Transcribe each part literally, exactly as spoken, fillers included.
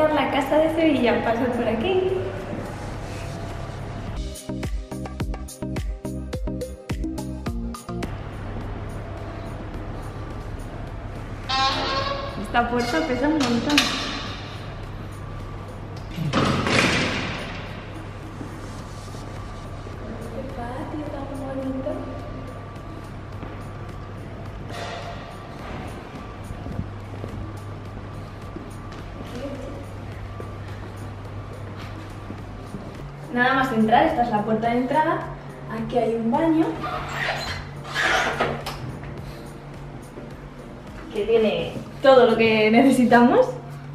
por la casa de Sevilla, pasad por aquí. Esta puerta pesa un montón. Qué patio tan bonito. Nada más entrar, esta es la puerta de entrada. Aquí hay un baño que tiene todo lo que necesitamos.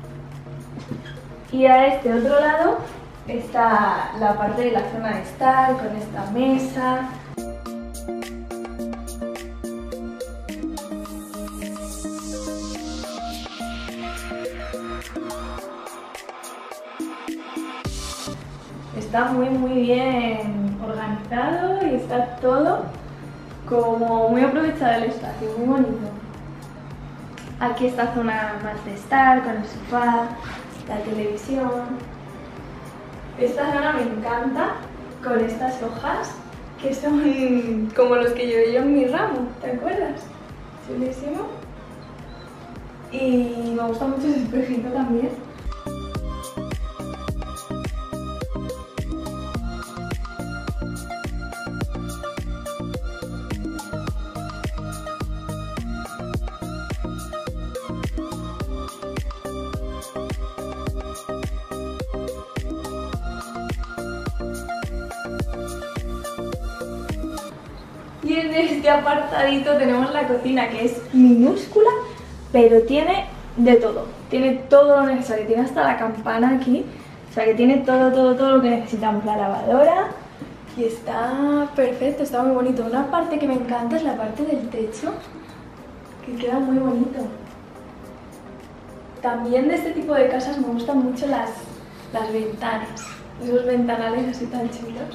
Y a este otro lado está la parte de la zona de estar, con esta mesa. Está muy muy bien organizado y está todo como muy aprovechado el espacio, muy bonito. Aquí esta zona más de estar, con el sofá, la televisión. Esta zona me encanta, con estas hojas que son como los que llevé yo en mi ramo, ¿te acuerdas? Chulísimo. Y me gusta mucho ese espejito también. Y en este apartadito tenemos la cocina, que es minúscula, pero tiene de todo. Tiene todo lo necesario, tiene hasta la campana aquí. O sea que tiene todo, todo, todo lo que necesitamos. La lavadora, y está perfecto, está muy bonito. Una parte que me encanta es la parte del techo, que queda muy bonito. También de este tipo de casas me gustan mucho las, las ventanas, esos ventanales así tan chulos.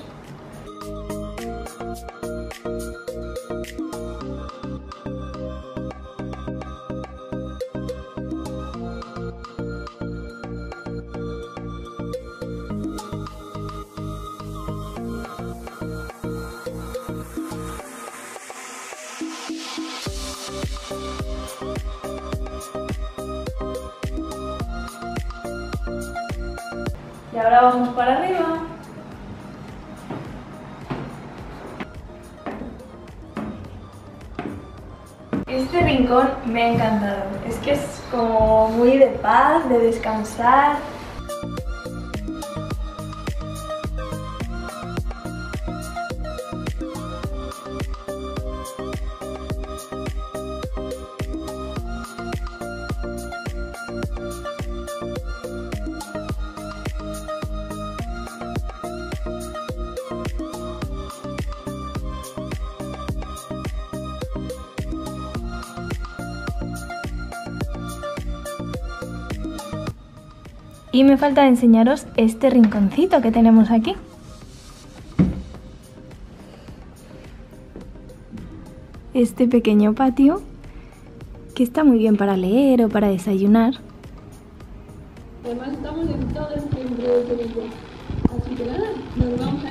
Y ahora vamos para arriba. Este rincón me ha encantado. Es que es como muy de paz, de descansar. Y me falta enseñaros este rinconcito que tenemos aquí. Este pequeño patio que está muy bien para leer o para desayunar. Además estamos en todo el centro de Sevilla, así que nada, nos vamos